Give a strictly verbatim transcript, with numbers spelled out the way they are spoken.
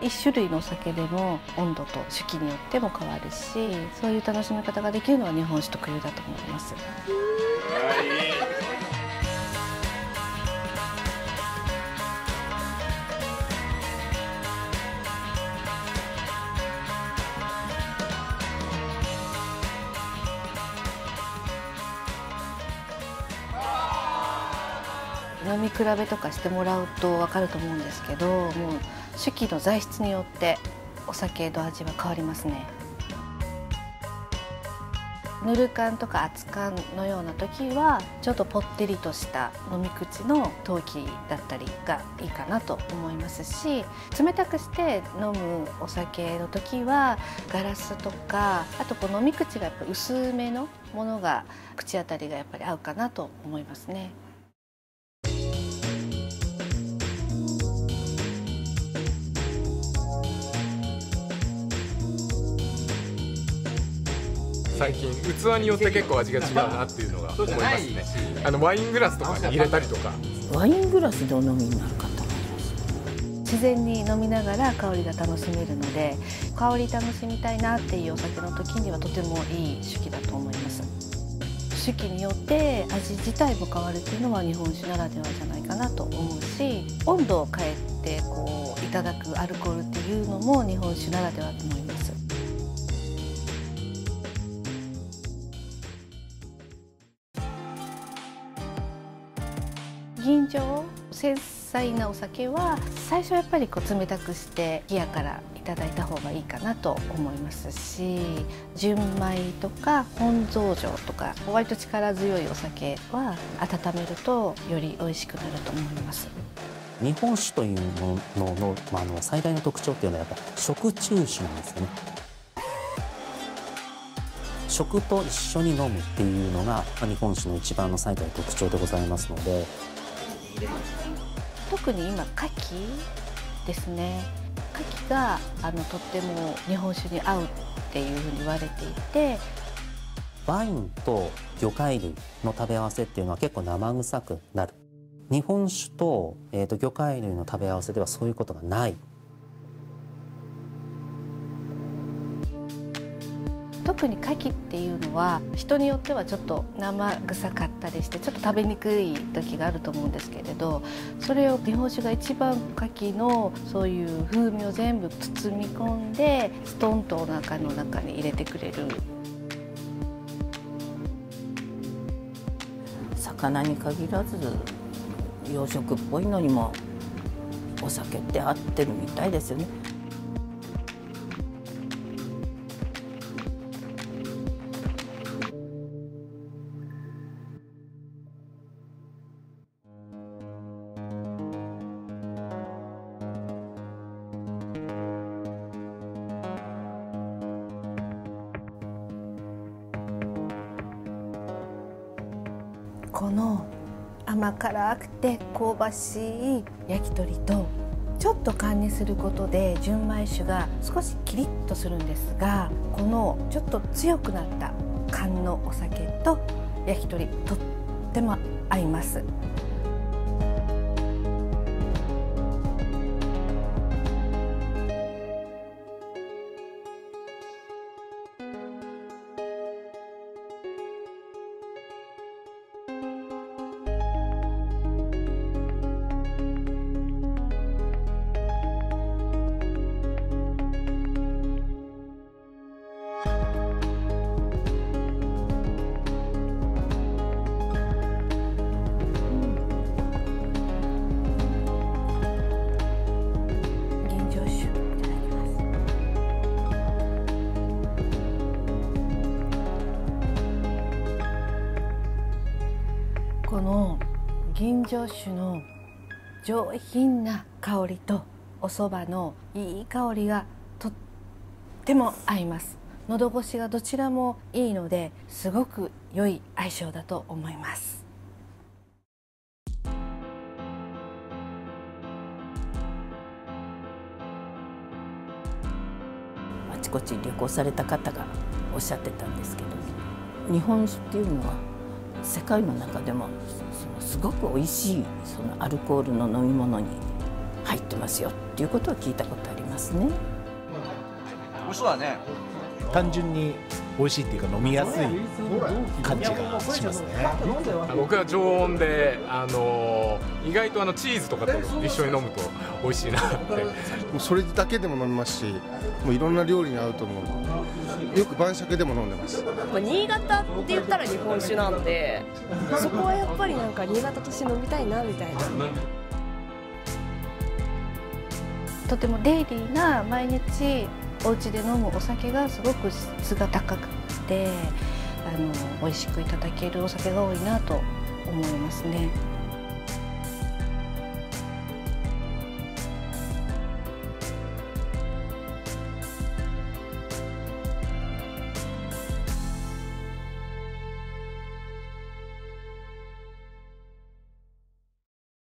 一種類のお酒でも温度と酒器によっても変わるし、そういう楽しみ方ができるのは日本酒特有だと思います。飲み比べとかしてもらうと分かると思うんですけど、もう酒器の材質によってお酒の味は変わりますね。ぬる燗とか熱燗のような時はちょっとぽってりとした飲み口の陶器だったりがいいかなと思いますし、冷たくして飲むお酒の時はガラスとか、あとこう飲み口がやっぱ薄めのものが口当たりがやっぱり合うかなと思いますね。 最近器によって結構味が違うなっていうのが思いますね。あのワイングラスとかに入れたりとか。 ワイングラスでお飲みになる方もいます。 自然に飲みながら香りが楽しめるので、香り楽しみたいなっていうお酒の時にはとてもいい酒器だと思います。酒器によって味自体も変わるっていうのは日本酒ならではじゃないかなと思うし、温度を変えてこういただくアルコールっていうのも日本酒ならではと思います。吟醸、繊細なお酒は最初やっぱりこう冷たくして冷やからいただいた方がいいかなと思いますし、純米とか本増上とか割と力強いお酒は温めるとより美味しくなると思います。 日本酒というのの、まあ、あの最大の特徴っていうのはやっぱ食中酒なんですよね。食と一緒に飲むっていうのが日本酒の一番の最大の特徴でございますので、 特に今牡蠣ですね。牡蠣があのとっても日本酒に合うっていうふうに言われていて、 ワインと魚介類の食べ合わせっていうのは結構生臭くなる。日本酒と、えーと魚介類の食べ合わせではそういうことがない。 特に牡蠣っていうのは人によってはちょっと生臭かったりしてちょっと食べにくい時があると思うんですけれど、それを日本酒が一番牡蠣のそういう風味を全部包み込んでストンとお腹の中に入れてくれる。 魚に限らず洋食っぽいのにもお酒って合ってるみたいですよね。 この甘辛くて香ばしい焼き鳥とちょっと燗にすることで純米酒が少しキリッとするんですが、このちょっと強くなった燗のお酒と焼き鳥とっても合います。この吟醸酒の上品な香りとお蕎麦のいい香りがとっても合います。喉越しがどちらもいいのですごく良い相性だと思います。 あちこち旅行された方がおっしゃってたんですけど、日本酒っていうのは世界の中でもすごく美味しいそのアルコールの飲み物に入ってますよっていうことを聞いたことあります。 ますね。 美味しそうだね。 単純に美味しいっていうか飲みやすい感じがしますね。 僕は常温で、あのー、意外とあのチーズとかと一緒に飲むと美味しいなって。 もうそれだけでも飲みますし、もういろんな料理に合うと思う。よく晩酌でも飲んでます。 まあ、新潟って言ったら日本酒なんで、そこはやっぱりなんか新潟として飲みたいなみたいな。 とてもデイリーな毎日お家で飲むお酒がすごく質が高くて、あの美味しくいただけるお酒が多いなと思いますね。